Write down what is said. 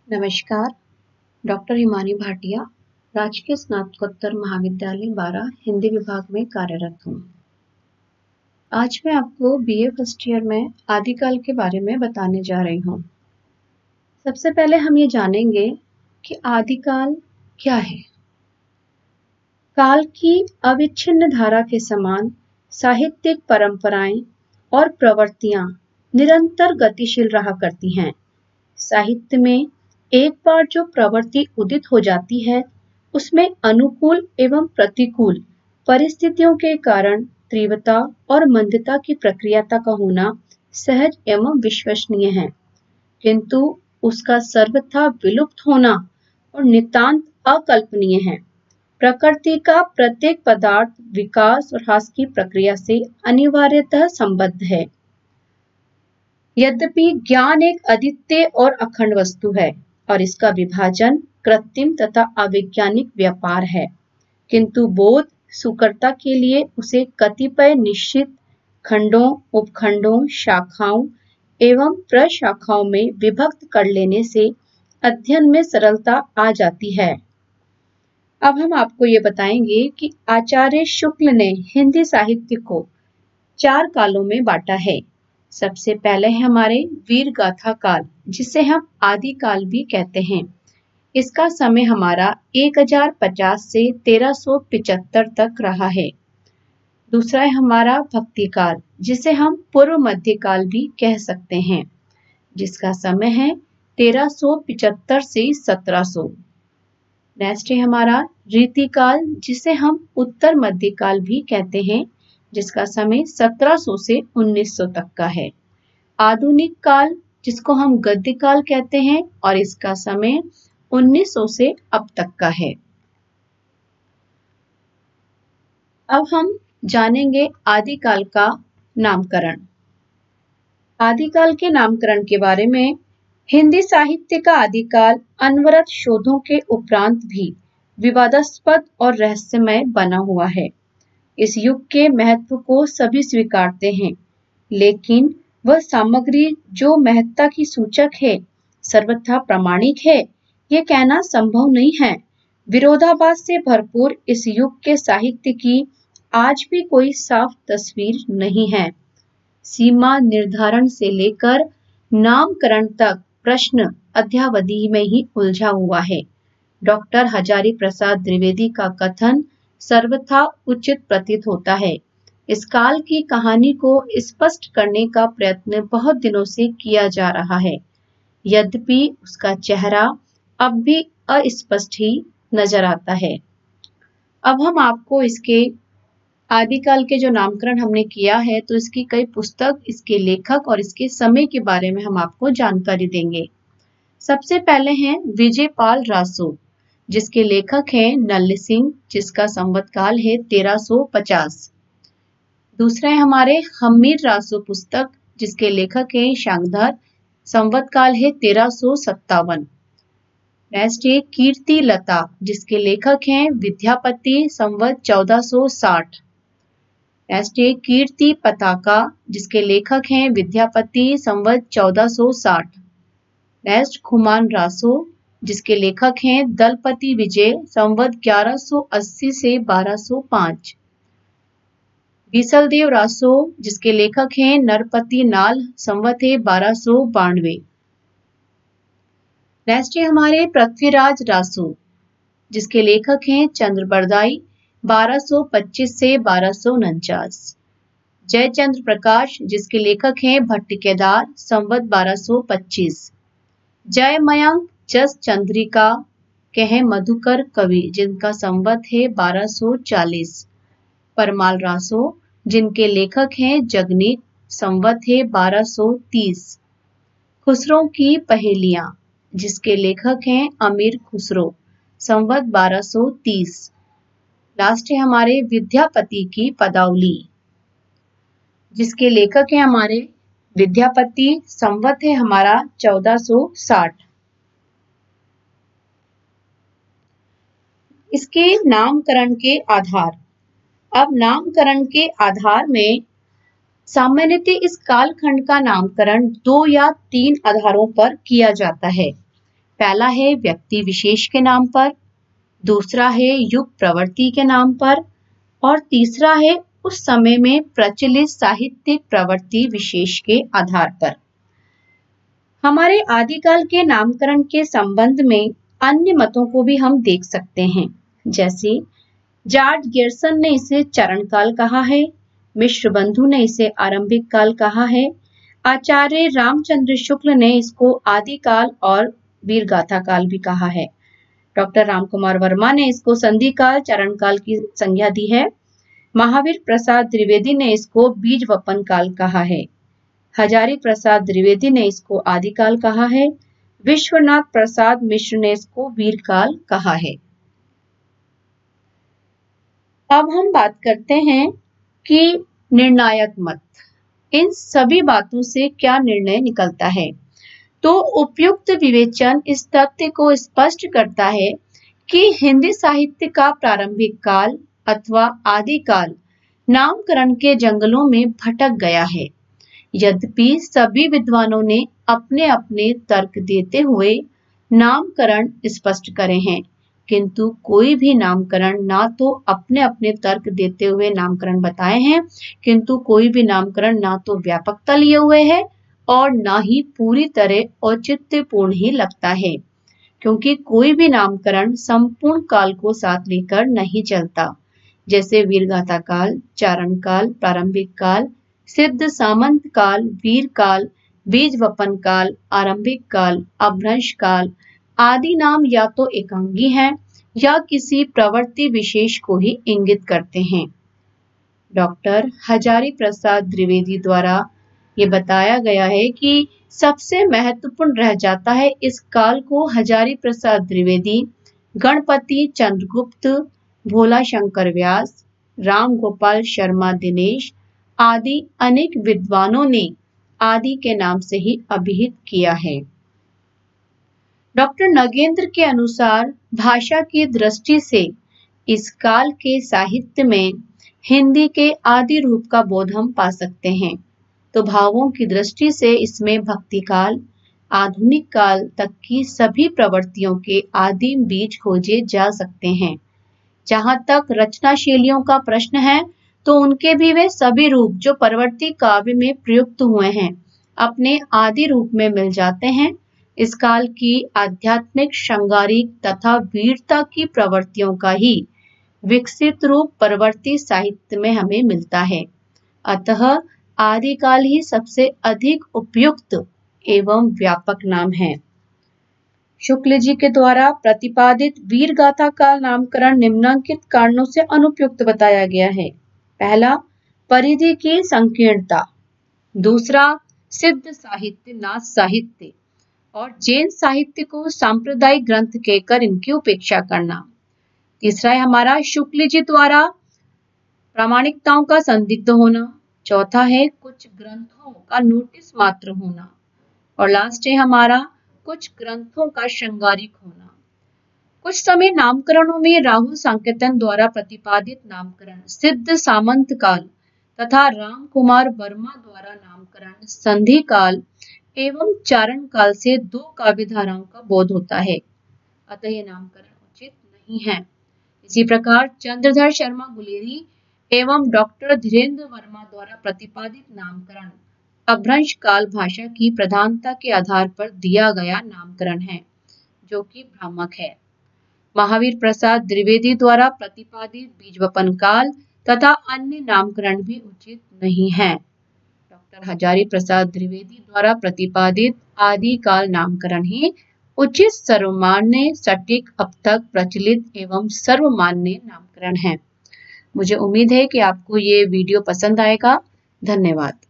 नमस्कार, डॉक्टर हिमानी भाटिया, राजकीय स्नातकोत्तर महाविद्यालय बारा हिंदी विभाग में कार्यरत हूँ। आज मैं आपको बीए फर्स्ट ईयर में आदिकाल के बारे में बताने जा रही हूँ। सबसे पहले हम ये जानेंगे कि आदिकाल क्या है। काल की अविच्छिन्न धारा के समान साहित्यिक परंपराएं और प्रवृत्तियां निरंतर गतिशील रहा करती हैं। साहित्य में एक बार जो प्रवृत्ति उदित हो जाती है, उसमें अनुकूल एवं प्रतिकूल परिस्थितियों के कारण तीव्रता और मंदता की प्रक्रियाता का होना सहज एवं विश्वसनीय है, किंतु उसका सर्वथा विलुप्त होना और नितांत अकल्पनीय है। प्रकृति का प्रत्येक पदार्थ विकास और ह्रास की प्रक्रिया से अनिवार्यतः संबद्ध है। यद्यपि ज्ञान एक अद्वितीय और अखंड वस्तु है और इसका विभाजन कृत्रिम तथा अवैज्ञानिक व्यापार है, किंतु बोध सुकरता के लिए उसे कतिपय निश्चित खंडों, उपखंडों, शाखाओं एवं प्रशाखाओं में विभक्त कर लेने से अध्ययन में सरलता आ जाती है। अब हम आपको ये बताएंगे कि आचार्य शुक्ल ने हिंदी साहित्य को 4 कालों में बांटा है। सबसे पहले है हमारे वीर गाथा काल, जिसे हम आदि काल भी कहते हैं। इसका समय हमारा 1050 से 1375 तक रहा है। दूसरा है हमारा भक्ति काल, जिसे हम पूर्व मध्य काल भी कह सकते हैं, जिसका समय है 1375 से 1700। नेक्स्ट है हमारा रीति काल, जिसे हम उत्तर मध्य काल भी कहते हैं, जिसका समय 1700 से 1900 तक का है। आधुनिक काल, जिसको हम गद्य काल कहते हैं, और इसका समय 1900 से अब तक का है। अब हम जानेंगे आदिकाल का नामकरण। आदिकाल के नामकरण के बारे में हिंदी साहित्य का आदिकाल अनवरत शोधों के उपरांत भी विवादास्पद और रहस्यमय बना हुआ है। इस युग के महत्व को सभी स्वीकारते हैं, लेकिन वह सामग्री जो महत्ता की सूचक है, सर्वथा प्रामाणिक है, यह कहना संभव नहीं है। विरोधाभास से भरपूर इस युग के साहित्य की आज भी कोई साफ तस्वीर नहीं है। सीमा निर्धारण से लेकर नामकरण तक प्रश्न अद्यावधि में ही उलझा हुआ है। डॉक्टर हजारी प्रसाद द्विवेदी का कथन सर्वथा उचित प्रतीत होता है। इस काल की कहानी को स्पष्ट करने का प्रयत्न बहुत दिनों से किया जा रहा है, यद्यपि उसका चेहरा अब भी अस्पष्ट ही नजर आता है। अब हम आपको इसके आदिकाल के जो नामकरण हमने किया है, तो इसकी कई पुस्तक, इसके लेखक और इसके समय के बारे में हम आपको जानकारी देंगे। सबसे पहले हैं विजयपाल रासो, जिसके लेखक हैं नल्ले सिंह, जिसका संवत काल है 1350। दूसरा है हमारे हमीर रासो पुस्तक, जिसके लेखक हैं शांगधर, संवत काल है 1357। नेक्स्ट है कीर्ति लता, जिसके लेखक हैं विद्यापति, संवत 1460। नेक्स्ट है कीर्ति पताका, जिसके लेखक हैं विद्यापति, संवत 1460। नेक्स्ट खुमान रासो, जिसके लेखक हैं दलपति विजय, संवत 1180 से 1205। बीसलदेव रासो, जिसके लेखक हैं नरपति नाल, संवत है 1292। नेक्स्ट है हमारे पृथ्वीराज रासो, जिसके लेखक हैं चंद्रबरदाई, 1225 से 1249। जयचंद्र प्रकाश, जिसके लेखक हैं भट्ट केदार, संवत 1225। जय मयंक जस चंद्रिका कह मधुकर कवि, जिनका संवत है 1240। परमाल रासो, जिनके लेखक हैं जगनीत, संवत है 1230। खुसरो की पहेलियां, जिसके लेखक हैं अमीर खुसरो, संवत 1230। लास्ट है हमारे विद्यापति की पदावली, जिसके लेखक हैं हमारे विद्यापति, संवत है हमारा 1460। इसके नामकरण के आधार। अब नामकरण के आधार में सामान्यतः इस कालखंड का नामकरण 2 या 3 आधारों पर किया जाता है। पहला है व्यक्ति विशेष के नाम पर, दूसरा है युग प्रवृत्ति के नाम पर और तीसरा है उस समय में प्रचलित साहित्यिक प्रवृत्ति विशेष के आधार पर। हमारे आदिकाल के नामकरण के संबंध में अन्य मतों को भी हम देख सकते हैं, जैसे जॉर्ज गियर्सन ने इसे चरण काल कहा है, मिश्र बंधु ने इसे आरंभिक काल कहा है, आचार्य रामचंद्र शुक्ल ने इसको आदिकाल और वीरगाथा काल भी कहा है, डॉक्टर रामकुमार वर्मा ने इसको संधि काल चरण काल की संज्ञा दी है, महावीर प्रसाद द्विवेदी ने इसको बीज वपन काल कहा है, हजारी प्रसाद द्विवेदी ने इसको आदिकाल कहा है, विश्वनाथ प्रसाद मिश्र ने इसको वीरकाल कहा है। अब हम बात करते हैं कि निर्णायक मत, इन सभी बातों से क्या निर्णय निकलता है। तो उपयुक्त विवेचन इस तथ्य को स्पष्ट करता है कि हिंदी साहित्य का प्रारंभिक काल अथवा आदिकाल नामकरण के जंगलों में भटक गया है। यद्यपि सभी विद्वानों ने अपने अपने तर्क देते हुए नामकरण स्पष्ट करे हैं, किंतु कोई भी नामकरण ना तो अपने अपने तर्क देते हुए नामकरण बताए हैं, किंतु कोई भी नामकरण ना तो व्यापकता लिए हुए है और ना ही पूरी तरह औचित्यपूर्ण ही लगता है, क्योंकि कोई भी नामकरण संपूर्ण काल को साथ लेकर नहीं चलता। जैसे वीरगाथा काल, चारण काल, प्रारंभिक काल, सिद्ध सामंत काल, वीर काल, बीज वपन काल, आरंभिक काल, अपभ्रंश काल आदि नाम या तो एकांगी हैं या किसी प्रवृत्ति विशेष को ही इंगित करते हैं। डॉक्टर हजारी प्रसाद द्विवेदी द्वारा ये बताया गया है कि सबसे महत्वपूर्ण रह जाता है इस काल को हजारी प्रसाद द्विवेदी, गणपति चंद्रगुप्त, भोला शंकर व्यास, राम गोपाल शर्मा दिनेश आदि अनेक विद्वानों ने आदि के नाम से ही अभिहित किया है। डॉक्टर नगेंद्र के अनुसार भाषा की दृष्टि से इस काल के साहित्य में हिंदी के आदि रूप का बोध हम पा सकते हैं। तो भावों की दृष्टि से इसमें भक्ति काल, आधुनिक काल तक की सभी प्रवृत्तियों के आदिम बीज खोजे जा सकते हैं। जहाँ तक रचना शैलियों का प्रश्न है, तो उनके भी वे सभी रूप जो परवर्ती काव्य में प्रयुक्त हुए हैं अपने आदि रूप में मिल जाते हैं। इस काल की आध्यात्मिक, श्रृंगारिक तथा वीरता की प्रवृत्तियों का ही विकसित रूप परवर्ती साहित्य में हमें मिलता है। अतः आदिकाल ही सबसे अधिक उपयुक्त एवं व्यापक नाम है। शुक्ल जी के द्वारा प्रतिपादित वीरगाथा का नामकरण निम्नलिखित कारणों से अनुपयुक्त बताया गया है। पहला, परिधि की संकीर्णता, दूसरा सिद्ध साहित्य, नाथ साहित्य और जैन साहित्य को सांप्रदायिक ग्रंथ कहकर इनकी उपेक्षा करना, तीसरा है हमारा शुक्ल जी द्वारा प्रामाणिकताओं का संदिग्ध होना, चौथा है कुछ ग्रंथों का नोटिस मात्र होना और लास्ट है हमारा कुछ ग्रंथों का श्रृंगारिक होना। कुछ समय नामकरणों में राहुल सांकेतन द्वारा प्रतिपादित नामकरण सिद्ध सामंत काल तथा राम कुमार वर्मा द्वारा नामकरण संधि काल एवं चारण काल से दो काव्य धाराओं का बोध होता है, अतः ये नामकरण उचित नहीं है। इसी प्रकार चंद्रधर शर्मा गुलेरी एवं डॉक्टर धीरेन्द्र वर्मा द्वारा प्रतिपादित नामकरण अपभ्रंश काल भाषा की प्रधानता के आधार पर दिया गया नामकरण है, जो कि भ्रामक है। महावीर प्रसाद द्विवेदी द्वारा प्रतिपादित बीजवपन काल तथा अन्य नामकरण भी उचित नहीं है। डॉक्टर हजारी प्रसाद द्विवेदी द्वारा प्रतिपादित आदिकाल नामकरण ही उचित, सर्वमान्य, सटीक, अब तक प्रचलित एवं सर्वमान्य नामकरण है। मुझे उम्मीद है कि आपको ये वीडियो पसंद आएगा। धन्यवाद।